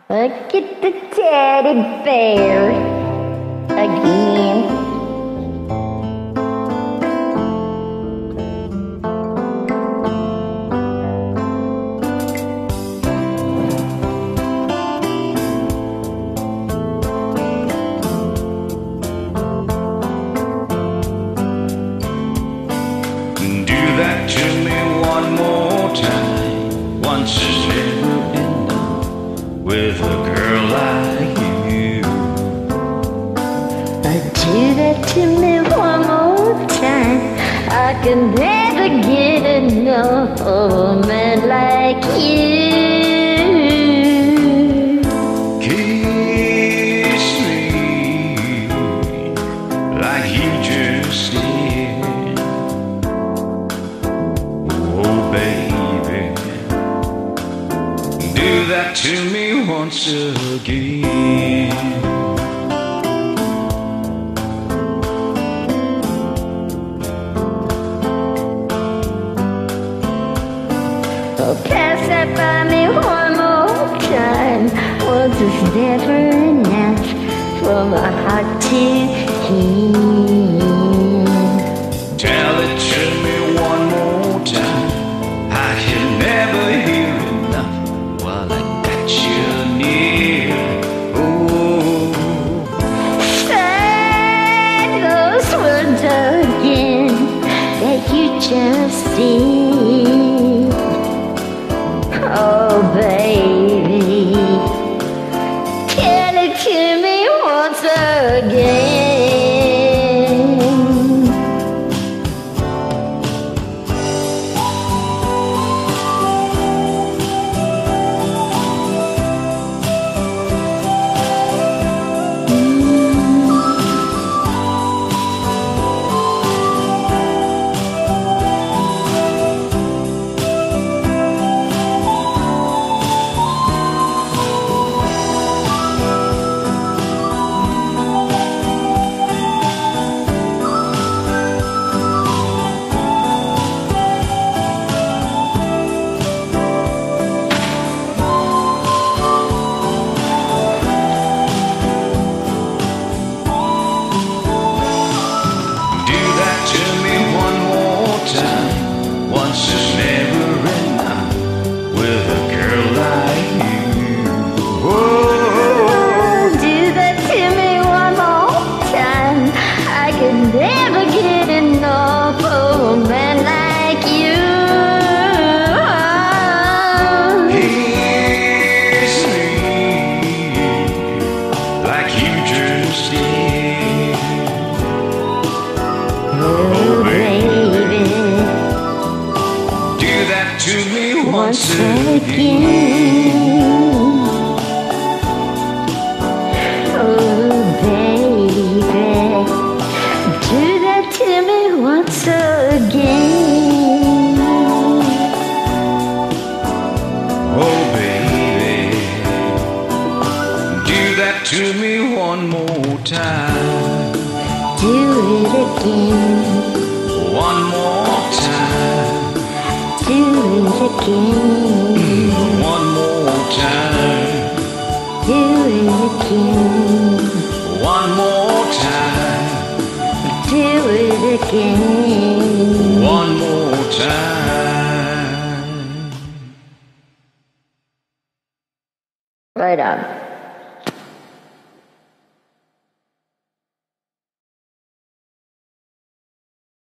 Look at the teddy bear again. Do that to me one more time. Once has never been done with a girl like you. Do that to me one more time. I can never get enough of a man like you. Kiss me like you just did. Oh baby, do that to me once again. Oh, pass that by me one more time. Once is never enough for my heart to hear. Tell it to me one more time. I can never hear enough while I got you near. Oh, Say those words again that you just said. Oh baby, tell it to me once again. Once is never enough with a girl like you. Oh, do that to me one more time. I can never get enough of a man like you. Kiss me like you just did. Oh, baby, do that to me once again. Oh baby, do that to me once again. Oh baby, do that to me one more time. Do it again. One more time. Do it again. One more time. Do it again. One more time. Do it again. One more time. Right on.